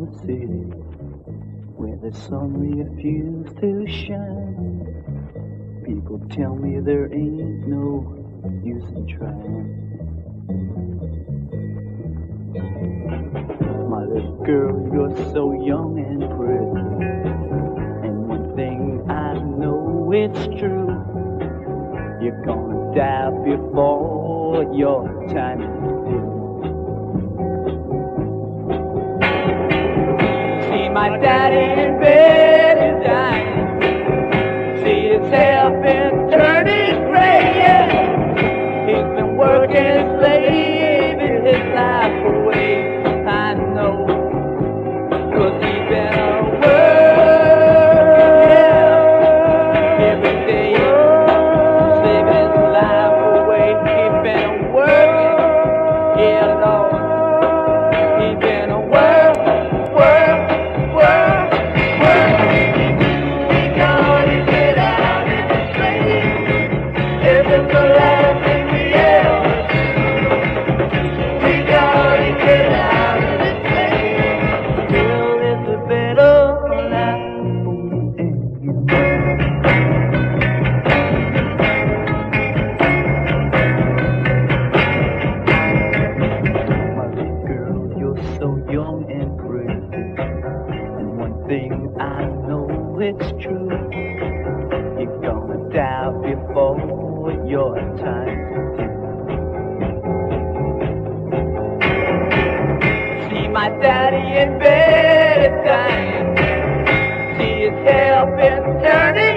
the city where the sun refused to shine. People tell me there ain't no use in trying. My little girl, you're so young and pretty, and one thing I know it's true, you're gonna die before your time is due. See my daddy in bed is dying, see his hair been turning gray, yeah. He's been working, slaving his life away, I know, 'cause he's been away every day, slaving his life away. He's been working, yeah, Lord. He's been work. He gonna get out of the slave. If it's the last thing we ever do, we gotta get out of the slave. Till it's a better life for me and you. My little girl, you're so young and pretty, and one thing I know it's true, you're gonna die before your time. See my daddy in bed dying, see his hair been turning